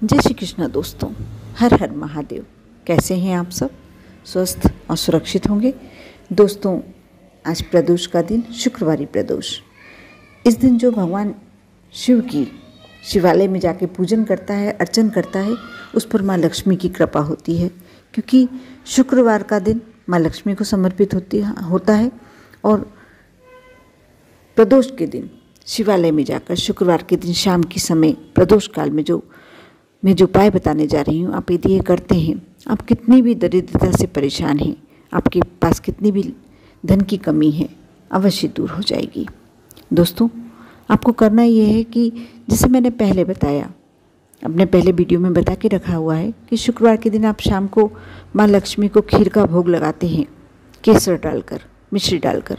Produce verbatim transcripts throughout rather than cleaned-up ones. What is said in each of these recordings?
जय श्री कृष्ण दोस्तों, हर हर महादेव। कैसे हैं आप सब? स्वस्थ और सुरक्षित होंगे। दोस्तों, आज प्रदोष का दिन, शुक्रवारी प्रदोष। इस दिन जो भगवान शिव की शिवालय में जाके पूजन करता है, अर्चन करता है, उस पर माँ लक्ष्मी की कृपा होती है, क्योंकि शुक्रवार का दिन माँ लक्ष्मी को समर्पित होती होता है। और प्रदोष के दिन शिवालय में जाकर शुक्रवार के दिन शाम के समय प्रदोष काल में जो मैं जो उपाय बताने जा रही हूँ, आप यदि ये करते हैं, आप कितनी भी दरिद्रता से परेशान हैं, आपके पास कितनी भी धन की कमी है, अवश्य दूर हो जाएगी। दोस्तों, आपको करना ये है कि जैसे मैंने पहले बताया, अपने पहले वीडियो में बता के रखा हुआ है कि शुक्रवार के दिन आप शाम को माँ लक्ष्मी को खीर का भोग लगाते हैं, केसर डालकर, मिश्री डालकर,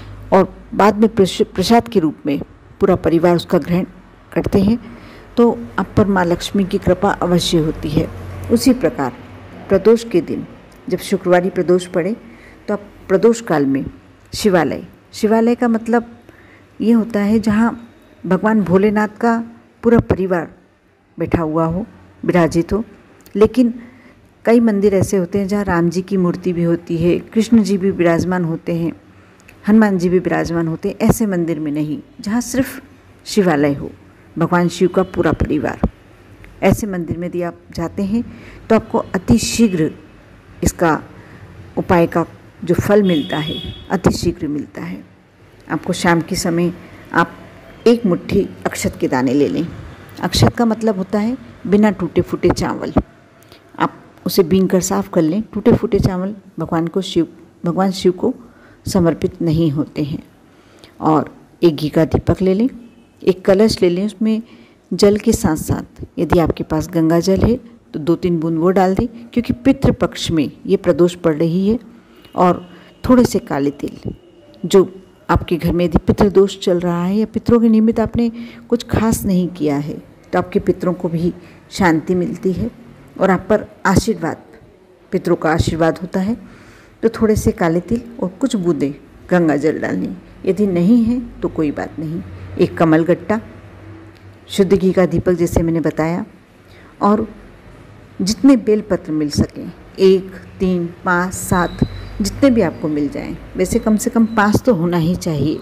और बाद में प्रसाद के रूप में पूरा परिवार उसका ग्रहण करते हैं, तो आप पर माँ लक्ष्मी की कृपा अवश्य होती है। उसी प्रकार प्रदोष के दिन जब शुक्रवारी प्रदोष पड़े, तो आप प्रदोष काल में शिवालय शिवालय का मतलब ये होता है जहाँ भगवान भोलेनाथ का पूरा परिवार बैठा हुआ हो, विराजित हो। लेकिन कई मंदिर ऐसे होते हैं जहाँ राम जी की मूर्ति भी होती है, कृष्ण जी भी विराजमान होते हैं, हनुमान जी भी विराजमान होते हैं। ऐसे मंदिर में नहीं, जहाँ सिर्फ शिवालय हो, भगवान शिव का पूरा परिवार। ऐसे मंदिर में यदि आप जाते हैं तो आपको अति शीघ्र इसका उपाय का जो फल मिलता है, अति शीघ्र मिलता है। आपको शाम के समय आप एक मुट्ठी अक्षत के दाने ले लें। अक्षत का मतलब होता है बिना टूटे फूटे चावल। आप उसे बीन कर साफ कर लें। टूटे फूटे चावल भगवान को शिव भगवान शिव को समर्पित नहीं होते हैं। और एक घी का दीपक ले लें, एक कलश ले लें, उसमें जल के साथ साथ यदि आपके पास गंगा जल है तो दो तीन बूंद वो डाल दें, क्योंकि पितृपक्ष में ये प्रदोष पड़ रही है। और थोड़े से काले तिल, जो आपके घर में यदि पितृदोष चल रहा है या पितरों के निमित्त आपने कुछ खास नहीं किया है, तो आपके पितरों को भी शांति मिलती है और आप पर आशीर्वाद, पितरों का आशीर्वाद होता है। तो थोड़े से काले तिल और कुछ बूंदें गंगा जल डालनी। यदि नहीं है तो कोई बात नहीं, एक कमल गट्टा, शुद्ध घी का दीपक जैसे मैंने बताया, और जितने बेलपत्र मिल सकें, एक, तीन, पाँच, सात, जितने भी आपको मिल जाएं, वैसे कम से कम पाँच तो होना ही चाहिए,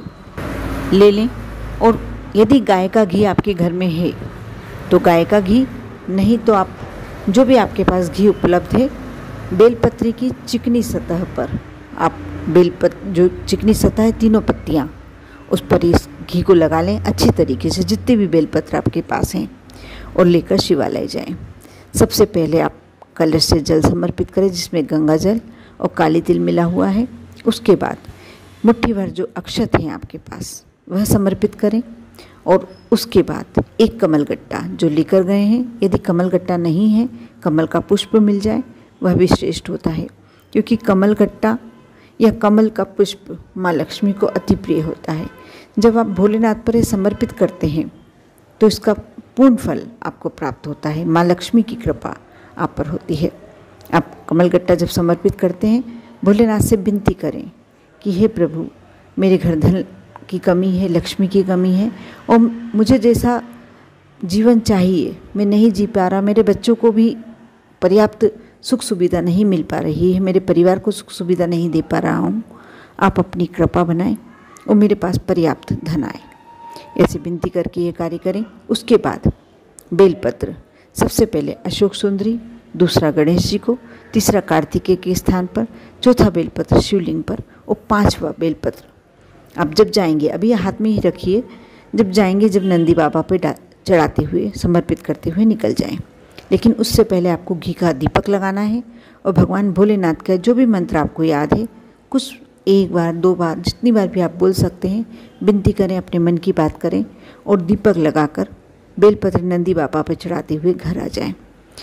ले लें। और यदि गाय का घी आपके घर में है तो गाय का घी, नहीं तो आप जो भी आपके पास घी उपलब्ध है, बेलपत्री की चिकनी सतह पर आप बेलपत्र, जो चिकनी सतह है, तीनों पत्तियाँ, उस पर इस घी को लगा लें अच्छी तरीके से, जितने भी बेलपत्र आपके पास हैं, और लेकर शिवालय जाएं। सबसे पहले आप कलश से जल समर्पित करें जिसमें गंगा जल और काली तिल मिला हुआ है। उसके बाद मुट्ठी भर जो अक्षत हैं आपके पास, वह समर्पित करें। और उसके बाद एक कमल गट्टा जो लेकर गए हैं, यदि कमल गट्टा नहीं है, कमल का पुष्प मिल जाए, वह भी श्रेष्ठ होता है, क्योंकि कमल गट्टा या कमल का पुष्प माँ लक्ष्मी को अति प्रिय होता है। जब आप भोलेनाथ पर ये समर्पित करते हैं तो इसका पूर्ण फल आपको प्राप्त होता है। माँ लक्ष्मी की कृपा आप पर होती है। आप कमल गट्टा जब समर्पित करते हैं, भोलेनाथ से विनती करें कि हे प्रभु, मेरे घर धन की कमी है, लक्ष्मी की कमी है, और मुझे जैसा जीवन चाहिए मैं नहीं जी पा रहा, मेरे बच्चों को भी पर्याप्त सुख सुविधा नहीं मिल पा रही है, मेरे परिवार को सुख सुविधा नहीं दे पा रहा हूँ, आप अपनी कृपा बनाएं और मेरे पास पर्याप्त धन आए। ऐसे विनती करके ये कार्य करें। उसके बाद बेलपत्र, सबसे पहले अशोक सुंदरी, दूसरा गणेश जी को, तीसरा कार्तिकेय के स्थान पर, चौथा बेलपत्र शिवलिंग पर, और पांचवा बेलपत्र आप जब जाएंगे, अभी ये हाथ में ही रखिए, जब जाएंगे, जब नंदी बाबा पे चढ़ाते हुए, समर्पित करते हुए निकल जाएं। लेकिन उससे पहले आपको घी का दीपक लगाना है और भगवान भोलेनाथ का जो भी मंत्र आपको याद है, कुछ एक बार, दो बार, जितनी बार भी आप बोल सकते हैं, विनती करें, अपने मन की बात करें, और दीपक लगाकर बेलपत्र नंदी बाबा पर चढ़ाते हुए घर आ जाएं।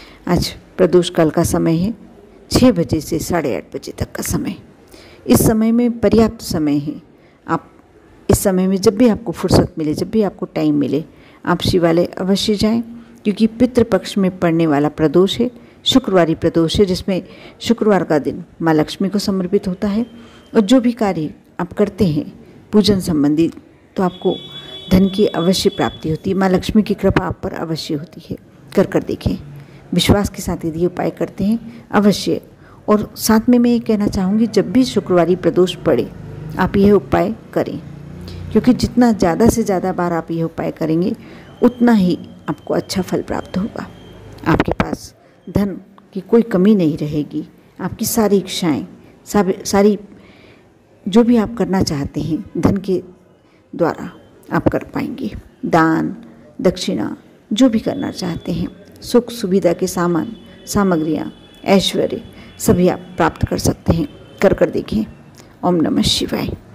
आज प्रदोष काल का समय है, छः बजे से साढ़े आठ बजे तक का समय। इस समय में पर्याप्त समय है। आप इस समय में जब भी आपको फुर्सत मिले, जब भी आपको टाइम मिले, आप शिवालय अवश्य जाएं, क्योंकि पितृपक्ष में पड़ने वाला प्रदोष है, शुक्रवारी प्रदोष है, जिसमें शुक्रवार का दिन माँ लक्ष्मी को समर्पित होता है। और जो भी कार्य आप करते हैं पूजन संबंधी, तो आपको धन की अवश्य प्राप्ति होती है। माँ लक्ष्मी की कृपा आप पर अवश्य होती है। कर कर देखें। विश्वास के साथ यदि उपाय करते हैं अवश्य। और साथ में मैं ये कहना चाहूँगी, जब भी शुक्रवारी प्रदोष पड़े आप यह उपाय करें, क्योंकि जितना ज़्यादा से ज़्यादा बार आप यह उपाय करेंगे उतना ही आपको अच्छा फल प्राप्त होगा। आपके पास धन की कोई कमी नहीं रहेगी। आपकी सारी इच्छाएँ, सारी जो भी आप करना चाहते हैं धन के द्वारा आप कर पाएंगे। दान दक्षिणा जो भी करना चाहते हैं, सुख सुविधा के सामान सामग्रियाँ, ऐश्वर्य सभी आप प्राप्त कर सकते हैं। कर कर देखें। ओम नमः शिवाय।